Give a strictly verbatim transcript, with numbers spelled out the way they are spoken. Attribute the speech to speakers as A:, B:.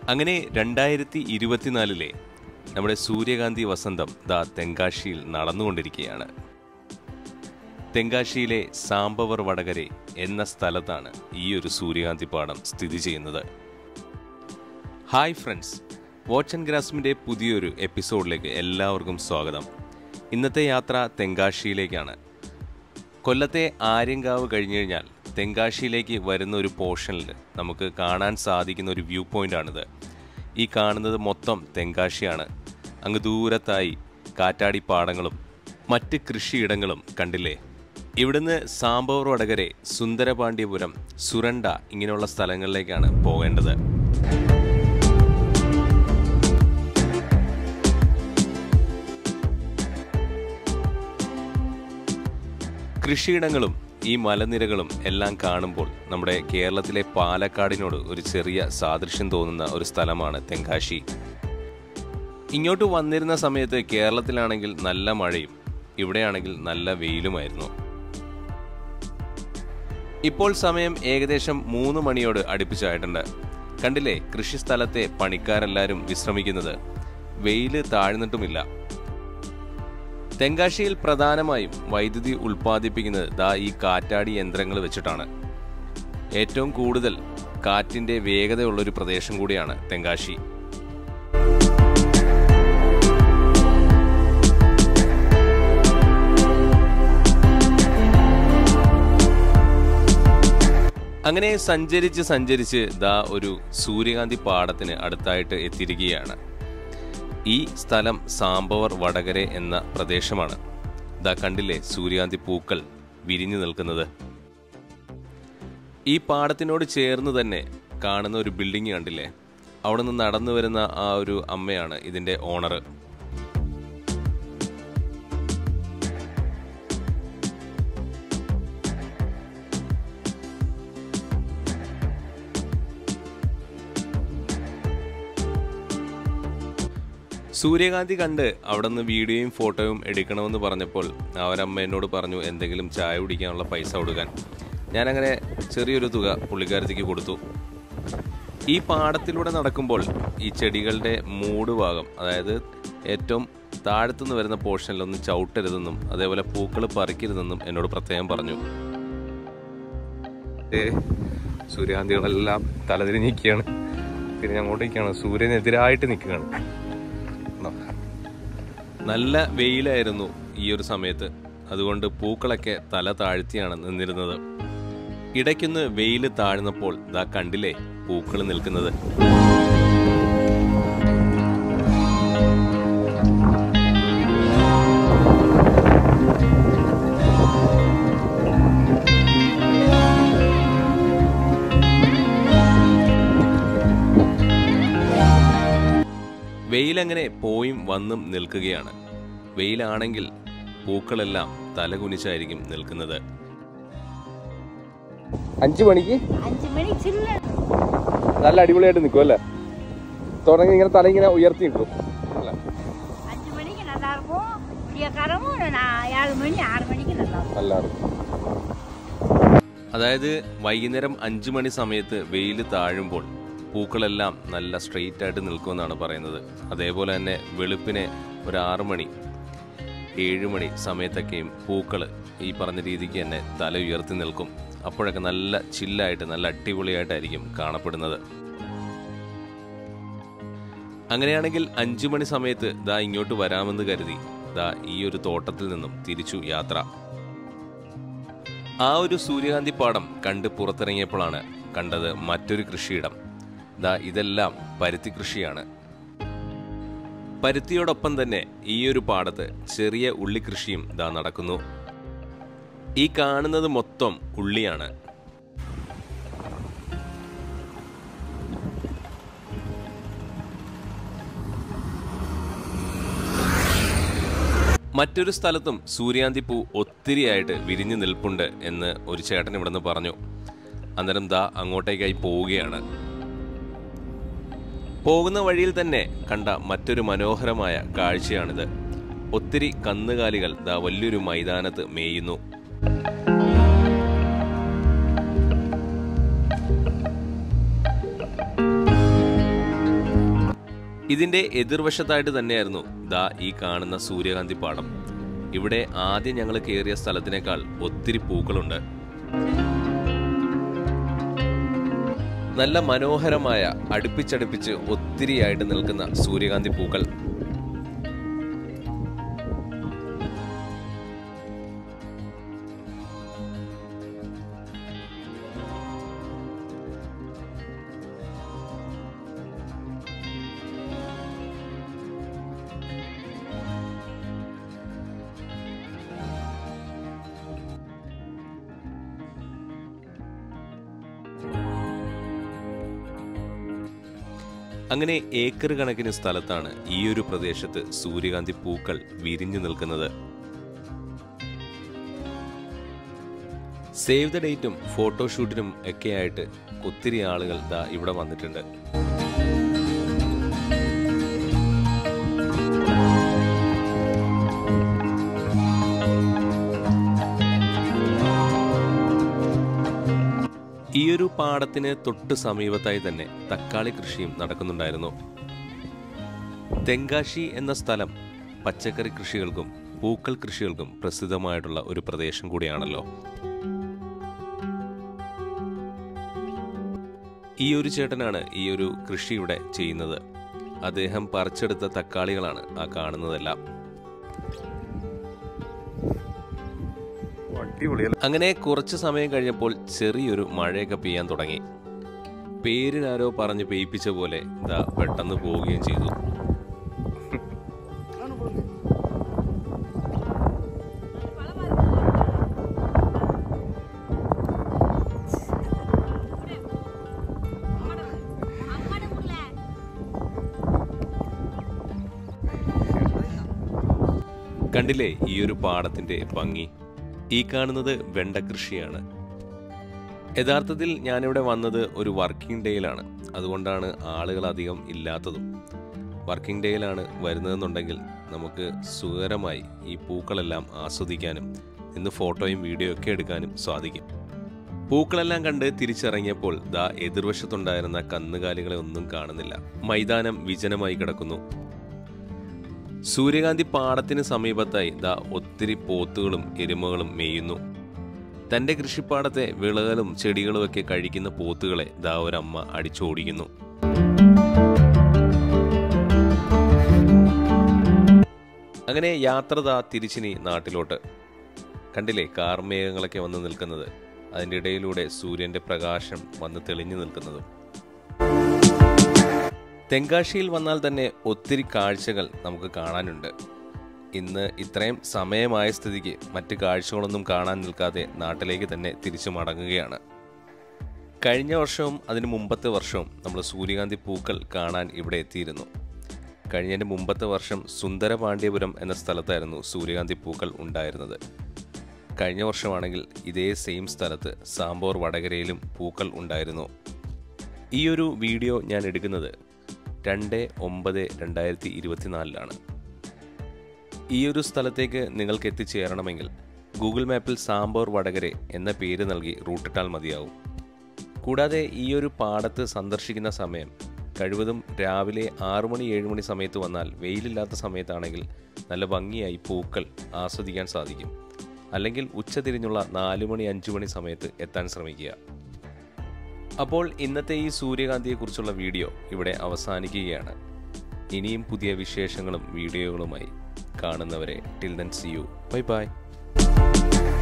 A: അങ്ങനെ രണ്ടായിരത്തി ഇരുപത്തിനാലിലെ നമ്മുടെ സൂര്യകാന്തി വസന്തം ദാ തെങ്കാശിയിൽ നടന്നുകൊണ്ടിരിക്കുകയാണ്. തെങ്കാശിയിലെ സാമ്പവർ വടകരെ എന്ന സ്ഥലത്താണ് ഈ ഒരു സൂര്യകാന്തി പാടം സ്ഥിതി ചെയ്യുന്നത്. ഹായ് ഫ്രണ്ട്സ്, വാച്ച് ആൻഡ് ഗ്രാസ്മിൻ്റെ പുതിയൊരു എപ്പിസോഡിലേക്ക് എല്ലാവർക്കും സ്വാഗതം. ഇന്നത്തെ യാത്ര തെങ്കാശിയിലേക്കാണ്. കൊല്ലത്തെ ആര്യങ്കാവ് കഴിഞ്ഞു കഴിഞ്ഞാൽ തെങ്കാശിയിലേക്ക് വരുന്ന ഒരു പോർഷനിൽ നമുക്ക് കാണാൻ സാധിക്കുന്ന ഒരു വ്യൂ പോയിൻ്റാണിത്. ഈ കാണുന്നത് മൊത്തം തെങ്കാശിയാണ്. അങ്ങ് ദൂരത്തായി കാറ്റാടി പാടങ്ങളും മറ്റ് കൃഷിയിടങ്ങളും കണ്ടില്ലേ. ഇവിടുന്ന് സാമ്പവർ വടകരെ, സുന്ദരപാണ്ഡ്യപുരം, സുരണ്ട ഇങ്ങനെയുള്ള സ്ഥലങ്ങളിലേക്കാണ് പോകേണ്ടത്. കൃഷിയിടങ്ങളും ഈ മലനിരകളും എല്ലാം കാണുമ്പോൾ നമ്മുടെ കേരളത്തിലെ പാലക്കാടിനോട് ഒരു ചെറിയ സാദൃശ്യം തോന്നുന്ന ഒരു സ്ഥലമാണ് തെങ്കാശി. ഇങ്ങോട്ട് വന്നിരുന്ന സമയത്ത് കേരളത്തിലാണെങ്കിൽ നല്ല മഴയും ഇവിടെയാണെങ്കിൽ നല്ല വെയിലുമായിരുന്നു. ഇപ്പോൾ സമയം ഏകദേശം മൂന്ന് മണിയോട് അടുപ്പിച്ചായിട്ടുണ്ട്. കണ്ടില്ലേ, കൃഷിസ്ഥലത്തെ പണിക്കാരെല്ലാവരും വിശ്രമിക്കുന്നത്. വെയില് താഴ്ന്നിട്ടുമില്ല. തെങ്കാശിയിൽ പ്രധാനമായും വൈദ്യുതി ഉൽപ്പാദിപ്പിക്കുന്നത് ദാ ഈ കാറ്റാടി യന്ത്രങ്ങൾ വെച്ചിട്ടാണ്. ഏറ്റവും കൂടുതൽ കാറ്റിൻ്റെ വേഗതയുള്ളൊരു പ്രദേശം കൂടിയാണ് തെങ്കാശി. അങ്ങനെ സഞ്ചരിച്ച് സഞ്ചരിച്ച് ദാ ഒരു സൂര്യകാന്തി പാടത്തിന് അടുത്തായിട്ട് എത്തിയിരിക്കുകയാണ്. ഈ സ്ഥലം സാമ്പവർ വടകരെ എന്ന പ്രദേശമാണ്. ദാ കണ്ടില്ലേ സൂര്യകാന്തി പൂക്കൾ വിരിഞ്ഞു നിൽക്കുന്നത്. ഈ പാടത്തിനോട് ചേർന്ന് തന്നെ കാണുന്ന ഒരു ബിൽഡിംഗ് കണ്ടില്ലേ, അവിടെ നിന്ന് നടന്നു വരുന്ന ആ ഒരു അമ്മയാണ് ഇതിൻ്റെ ഓണർ. സൂര്യകാന്തി കണ്ട് അവിടെ നിന്ന് വീഡിയോയും ഫോട്ടോയും എടുക്കണമെന്ന് പറഞ്ഞപ്പോൾ അവരമ്മ എന്നോട് പറഞ്ഞു എന്തെങ്കിലും ചായ കുടിക്കാനുള്ള പൈസ കൊടുക്കാൻ. ഞാനങ്ങനെ ചെറിയൊരു തുക പുള്ളിക്കാരത്തേക്ക് കൊടുത്തു. ഈ പാടത്തിലൂടെ നടക്കുമ്പോൾ ഈ ചെടികളുടെ മൂട് ഭാഗം, അതായത് ഏറ്റവും താഴത്തുനിന്ന് വരുന്ന പോർഷനിലൊന്നും ചവിട്ടരുതെന്നും അതേപോലെ പൂക്കൾ പറിക്കരുതെന്നും എന്നോട് പ്രത്യേകം പറഞ്ഞു. സൂര്യകാന്തികളെല്ലാം തലതിരിഞ്ഞ് നിൽക്കുകയാണ്. പിന്നെ അങ്ങോട്ടേക്കാണ്, സൂര്യനെതിരായിട്ട് നിൽക്കുകയാണ്. നല്ല വെയിലായിരുന്നു ഈ ഒരു സമയത്ത്. അതുകൊണ്ട് പൂക്കളൊക്കെ തല താഴ്ത്തിയാണ് നിന്നിരുന്നത്. ഇടയ്ക്കൊന്ന് വെയിൽ താഴ്ന്നപ്പോൾ ദാ കണ്ടില്ലേ പൂക്കൾ നിൽക്കുന്നത്. വെയിലങ്ങനെ പോയും വന്നും നിൽക്കുകയാണ്. വെയിലാണെങ്കിൽ പൂക്കളെല്ലാം തലകുനിച്ചായിരിക്കും നിൽക്കുന്നത്. അഞ്ചു മണിക്ക് നല്ല അടിപൊളിയായിട്ട് നിൽക്കും അല്ലേ. തുടങ്ങി ഇങ്ങനെ തല ഇങ്ങനെ ഉയർത്തി നിൽക്കും. അതായത് വൈകുന്നേരം അഞ്ചു മണി സമയത്ത് വെയിൽ താഴുമ്പോൾ പൂക്കളെല്ലാം നല്ല സ്ട്രെയിറ്റ് ആയിട്ട് നിൽക്കുമെന്നാണ് പറയുന്നത്. അതേപോലെ തന്നെ വെളുപ്പിനെ ഒരു ആറു മണി ഏഴ് മണി സമയത്തൊക്കെയും പൂക്കൾ ഈ പറഞ്ഞ രീതിക്ക് തന്നെ തല ഉയർത്തി നിൽക്കും. അപ്പോഴൊക്കെ നല്ല ചില്ലായിട്ട് നല്ല അടിപൊളിയായിട്ടായിരിക്കും കാണപ്പെടുന്നത്. അങ്ങനെയാണെങ്കിൽ അഞ്ചു മണി സമയത്ത് ദാ ഇങ്ങോട്ട് വരാമെന്ന് കരുതി ദാ ഈ ഒരു തോട്ടത്തിൽ നിന്നും തിരിച്ചു യാത്ര. ആ ഒരു സൂര്യകാന്തി പാടം കണ്ട് പുറത്തിറങ്ങിയപ്പോഴാണ് കണ്ടത് മറ്റൊരു കൃഷിയിടം. ദാ ഇതെല്ലാം പരുത്തി കൃഷിയാണ്. പരുത്തിയോടൊപ്പം തന്നെ ഈ ഒരു പാടത്ത് ചെറിയ ഉള്ളി കൃഷിയും ദാ നടക്കുന്നു. ഈ കാണുന്നത് മൊത്തം ഉള്ളിയാണ്. മറ്റൊരു സ്ഥലത്തും സൂര്യകാന്തി പൂ ഒത്തിരിയായിട്ട് വിരിഞ്ഞു നിൽപ്പുണ്ട് എന്ന് ഒരു ചേട്ടൻ ഇവിടെ നിന്ന് പറഞ്ഞു. അന്നേരം ദാ അങ്ങോട്ടേക്കായി പോവുകയാണ്. പോകുന്ന വഴിയിൽ തന്നെ കണ്ട മറ്റൊരു മനോഹരമായ കാഴ്ചയാണിത്. ഒത്തിരി കന്നുകാലികൾ ദാ വലിയൊരു മൈതാനത്ത് മേയുന്നു. ഇതിന്റെ എതിർവശത്തായിട്ട് തന്നെയായിരുന്നു ദാ ഈ കാണുന്ന സൂര്യകാന്തി പാടം. ഇവിടെ ആദ്യം ഞങ്ങൾ കയറിയ സ്ഥലത്തിനേക്കാൾ ഒത്തിരി പൂക്കളുണ്ട്. നല്ല മനോഹരമായ അടുപ്പിച്ചടുപ്പിച്ച് ഒത്തിരിയായിട്ട് നിൽക്കുന്ന സൂര്യകാന്തി പൂക്കൾ. അങ്ങനെ ഏക്കർ കണക്കിന് സ്ഥലത്താണ് ഈ ഒരു പ്രദേശത്ത് സൂര്യകാന്തി പൂക്കൾ വിരിഞ്ഞു നിൽക്കുന്നത്. സേവ് ദ ഡേറ്റും ഫോട്ടോഷൂട്ടിനും ഒക്കെയായിട്ട് ഒത്തിരി ആളുകൾ ദാ ഇവിടെ വന്നിട്ടുണ്ട്. ഈ ഒരു പാടത്തിന് തൊട്ട് സമീപത്തായി തന്നെ തക്കാളി കൃഷിയും നടക്കുന്നുണ്ടായിരുന്നു. തെങ്കാശി എന്ന സ്ഥലം പച്ചക്കറി കൃഷികൾക്കും പൂക്കൾ കൃഷികൾക്കും പ്രസിദ്ധമായിട്ടുള്ള ഒരു പ്രദേശം കൂടിയാണല്ലോ. ഈ ഒരു ചേട്ടനാണ് ഈ ഒരു കൃഷി ഇവിടെ ചെയ്യുന്നത്. അദ്ദേഹം പറിച്ചെടുത്ത തക്കാളികളാണ് ആ കാണുന്നതെല്ലാം. അങ്ങനെ കുറച്ച് സമയം കഴിഞ്ഞപ്പോൾ ചെറിയൊരു മഴയൊക്കെ പെയ്യാൻ തുടങ്ങി. പേരിനാരോ പറഞ്ഞ് പെയ്പ്പിച്ച പോലെ ഇതാ പെട്ടെന്ന് പോവുകയും ചെയ്തു. കണ്ടില്ലേ ഈ ഒരു പാടത്തിന്റെ ഭംഗി? ഈ കാണുന്നത് വെണ്ട കൃഷിയാണ്. യഥാർത്ഥത്തിൽ ഞാനിവിടെ വന്നത് ഒരു വർക്കിംഗ് ഡേയിലാണ്. അതുകൊണ്ടാണ് ആളുകൾ അധികം ഇല്ലാത്തതും. വർക്കിംഗ് ഡേയിലാണ് വരുന്നതെന്നുണ്ടെങ്കിൽ നമുക്ക് സുഖകരമായി ഈ പൂക്കളെല്ലാം ആസ്വദിക്കാനും ഇന്ന് ഫോട്ടോയും വീഡിയോ ഒക്കെ എടുക്കാനും സാധിക്കും. പൂക്കളെല്ലാം കണ്ട് തിരിച്ചിറങ്ങിയപ്പോൾ ദാ എതിർവശത്തുണ്ടായിരുന്ന കന്നുകാലികളെ ഒന്നും കാണുന്നില്ല. മൈതാനം വിജനമായി കിടക്കുന്നു. സൂര്യകാന്തി പാടത്തിന് സമീപത്തായി ദാ ഒത്തിരി പോത്തുകളും എരുമകളും മേയുന്നു. തന്റെ കൃഷിപ്പാടത്തെ വിളകളും ചെടികളും ഒക്കെ കഴിക്കുന്ന പോത്തുകളെ ദാ ഒരമ്മ അടിച്ചോടിക്കുന്നു. അങ്ങനെ യാത്ര ദാ തിരിച്ചിനി നാട്ടിലോട്ട്. കണ്ടില്ലേ കാർമേഘങ്ങളൊക്കെ വന്ന് നിൽക്കുന്നത്? അതിൻ്റെ ഇടയിലൂടെ സൂര്യന്റെ പ്രകാശം വന്ന് തെളിഞ്ഞു നിൽക്കുന്നതും. തെങ്കാശിയിൽ വന്നാൽ തന്നെ ഒത്തിരി കാഴ്ചകൾ നമുക്ക് കാണാനുണ്ട്. ഇന്ന് ഇത്രയും സമയമായ സ്ഥിതിക്ക് മറ്റ് കാഴ്ചകളൊന്നും കാണാൻ നിൽക്കാതെ നാട്ടിലേക്ക് തന്നെ തിരിച്ചു മടങ്ങുകയാണ്. കഴിഞ്ഞ വർഷവും അതിന് മുമ്പത്തെ വർഷവും നമ്മൾ സൂര്യകാന്തി പൂക്കൾ കാണാൻ ഇവിടെ എത്തിയിരുന്നു. കഴിഞ്ഞതിൻ്റെ മുമ്പത്തെ വർഷം സുന്ദരപാണ്ഡ്യപുരം എന്ന സ്ഥലത്തായിരുന്നു സൂര്യകാന്തി പൂക്കൾ ഉണ്ടായിരുന്നത്. കഴിഞ്ഞ വർഷമാണെങ്കിൽ ഇതേ സെയിം സ്ഥലത്ത് സാമ്പോർ വടകരയിലും പൂക്കൾ ഉണ്ടായിരുന്നു. ഈ ഒരു വീഡിയോ ഞാൻ എടുക്കുന്നത് രണ്ട് ഒമ്പത് രണ്ടായിരത്തി ഇരുപത്തിനാലിലാണ്. ഈ ഒരു സ്ഥലത്തേക്ക് നിങ്ങൾക്ക് എത്തിച്ചേരണമെങ്കിൽ ഗൂഗിൾ മാപ്പിൽ സാമ്പോർ വടകരെ എന്ന പേര് നൽകി റൂട്ടിട്ടാൽ മതിയാവും. കൂടാതെ ഈ ഒരു പാടത്ത് സന്ദർശിക്കുന്ന സമയം കഴിവതും രാവിലെ ആറു മണി ഏഴ് മണി സമയത്ത് വന്നാൽ വെയിലില്ലാത്ത സമയത്താണെങ്കിൽ നല്ല ഭംഗിയായി പൂക്കൾ ആസ്വദിക്കാൻ സാധിക്കും. അല്ലെങ്കിൽ ഉച്ചതിരിഞ്ഞുള്ള നാലു മണി അഞ്ചു മണി സമയത്ത് എത്താൻ ശ്രമിക്കുക. അപ്പോൾ ഇന്നത്തെ ഈ സൂര്യകാന്തിയെക്കുറിച്ചുള്ള വീഡിയോ ഇവിടെ അവസാനിക്കുകയാണ്. ഇനിയും പുതിയ വിശേഷങ്ങളും വീഡിയോകളുമായി കാണുന്നവരെ till then see you. Bye by.